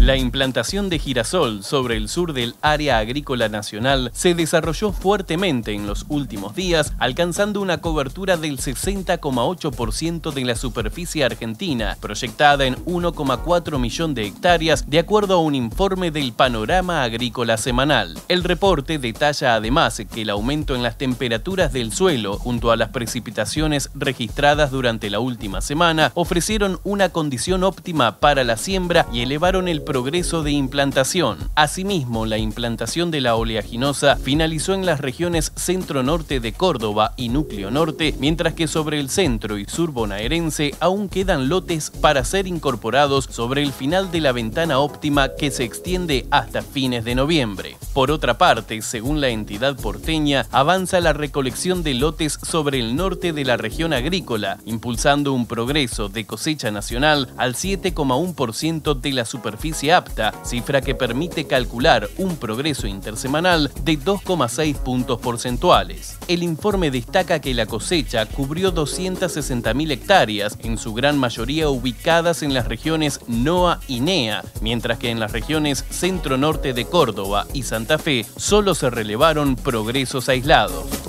La implantación de girasol sobre el sur del área agrícola nacional se desarrolló fuertemente en los últimos días, alcanzando una cobertura del 60,8% de la superficie argentina, proyectada en 1,4 millón de hectáreas, de acuerdo a un informe del Panorama Agrícola Semanal. El reporte detalla además que el aumento en las temperaturas del suelo, junto a las precipitaciones registradas durante la última semana, ofrecieron una condición óptima para la siembra y elevaron el progreso de implantación. Asimismo, la implantación de la oleaginosa finalizó en las regiones centro-norte de Córdoba y núcleo norte, mientras que sobre el centro y sur bonaerense aún quedan lotes para ser incorporados sobre el final de la ventana óptima que se extiende hasta fines de noviembre. Por otra parte, según la entidad porteña, avanza la recolección de lotes sobre el norte de la región agrícola, impulsando un progreso de cosecha nacional al 7,1% de la superficie apta, cifra que permite calcular un progreso intersemanal de 2,6 puntos porcentuales. El informe destaca que la cosecha cubrió 260.000 hectáreas, en su gran mayoría ubicadas en las regiones NOA y NEA, mientras que en las regiones centro-norte de Córdoba y Santa Fe solo se relevaron progresos aislados.